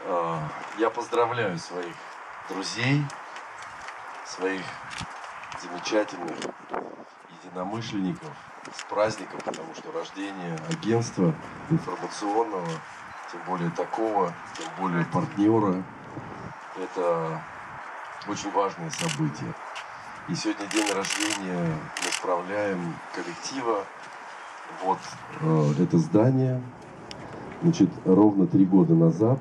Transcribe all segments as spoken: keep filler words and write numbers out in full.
Я поздравляю своих друзей, своих замечательных единомышленников с праздником, потому что рождение агентства информационного, тем более такого, тем более партнера, это очень важное событие. И сегодня день рождения мы справляем коллектива. Вот э, это здание. Значит, ровно три года назад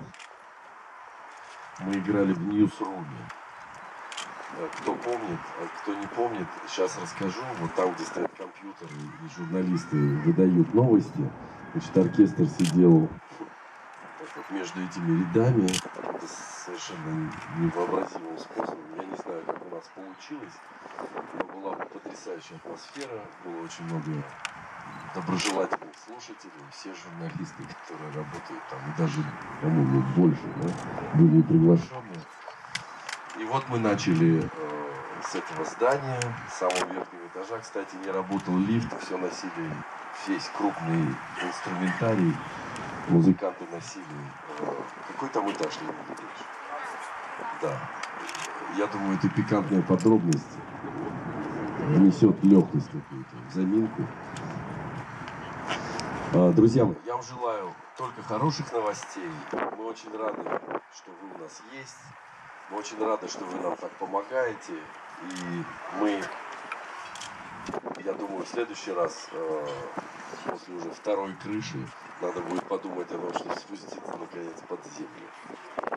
мы играли в Ньюсруме. Кто помнит, а кто не помнит, сейчас расскажу. Вот там, где стоят компьютеры и журналисты выдают новости, значит, оркестр сидел так вот между этими рядами. Это совершенно невообразимым способом. Я не знаю, как у нас получилось, но была потрясающая атмосфера, было очень много доброжелательных слушателей, все журналисты, которые работают там, и даже, по-моему, больше, да, были приглашенные. И вот мы начали э, с этого здания, с самого верхнего этажа. Кстати, не работал лифт, все носили, весь крупный инструментарий, музыканты носили. Э, какой там этаж, Леонид Ильич? Да. Я думаю, это пикантная подробность внесет легкость какую-то, заминку. Друзья мои, я вам желаю только хороших новостей. Мы очень рады, что вы у нас есть. Мы очень рады, что вы нам так помогаете. И мы, я думаю, в следующий раз, после уже второй крыши, надо будет подумать о том, чтобы спуститься наконец под землю.